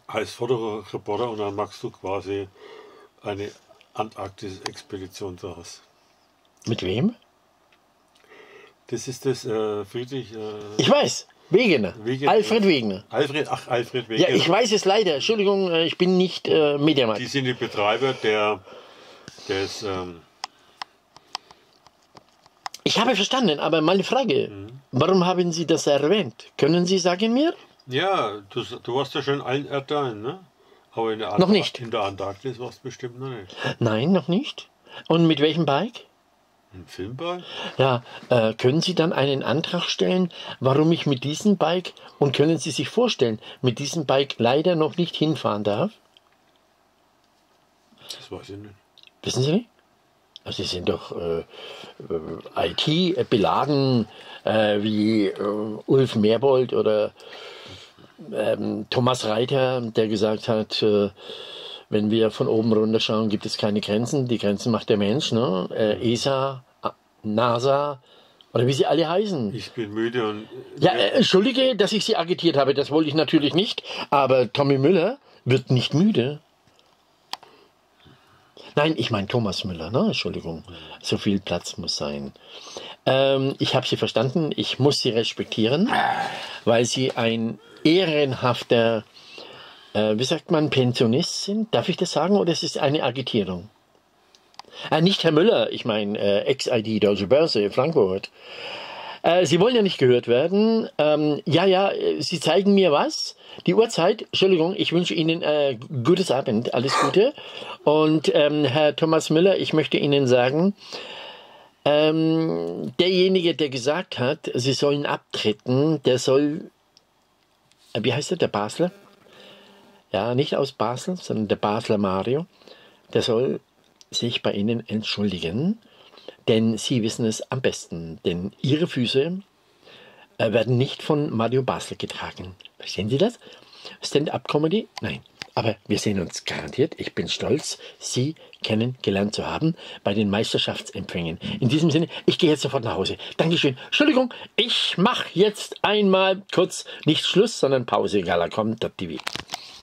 als Fotoreporter und dann machst du quasi eine Antarktis-Expedition daraus. Mit wem? Das ist das Friedrich... Ich weiß, Wegener. Alfred Wegener. Alfred Wegener. Ja, ich weiß es leider. Entschuldigung, ich bin nicht Mediamarkt. Die sind die Betreiber des... Ich habe verstanden, aber meine Frage, warum haben Sie das erwähnt? Können Sie sagen mir? Ja, du warst ja schon in allen Erdteilen, ne? Aber noch nicht. In der Antarktis warst du bestimmt noch nicht. Nein, noch nicht. Und mit welchem Bike? Ein Filmbike? Ja, können Sie dann einen Antrag stellen, warum ich mit diesem Bike, und können Sie sich vorstellen, mit diesem Bike leider noch nicht hinfahren darf? Das weiß ich nicht. Wissen Sie nicht? Also Sie sind doch IT-beladen wie Ulf Merbold oder Thomas Reiter, der gesagt hat, wenn wir von oben runter schauen, gibt es keine Grenzen. Die Grenzen macht der Mensch. Ne? ESA, NASA oder wie sie alle heißen. Ich bin müde und... Ja, entschuldige, dass ich Sie agitiert habe. Das wollte ich natürlich nicht. Aber Tommy Müller wird nicht müde. Nein, ich meine Thomas Müller, ne? Entschuldigung. So viel Platz muss sein. Ich habe Sie verstanden. Ich muss Sie respektieren, weil Sie ein ehrenhafter, wie sagt man, Pensionist sind. Darf ich das sagen oder ist es eine Agitierung? Nicht Herr Müller, ich meine Ex-ID Deutsche Börse, Frankfurt. Sie wollen ja nicht gehört werden. Ja, Sie zeigen mir was. Die Uhrzeit, Entschuldigung, ich wünsche Ihnen gutes Abend, alles Gute. Und Herr Thomas Müller, ich möchte Ihnen sagen, derjenige, der gesagt hat, Sie sollen abtreten, der soll, wie heißt der Basler? Ja, nicht aus Basel, sondern der Basler Mario, der soll sich bei Ihnen entschuldigen. Denn Sie wissen es am besten, denn Ihre Füße werden nicht von Mario Basler getragen. Verstehen Sie das? Stand-up-Comedy? Nein. Aber wir sehen uns garantiert. Ich bin stolz, Sie kennengelernt zu haben bei den Meisterschaftsempfängen. In diesem Sinne, ich gehe jetzt sofort nach Hause. Dankeschön. Entschuldigung, ich mache jetzt einmal kurz nicht Schluss, sondern Pause. Gala kommt.tv.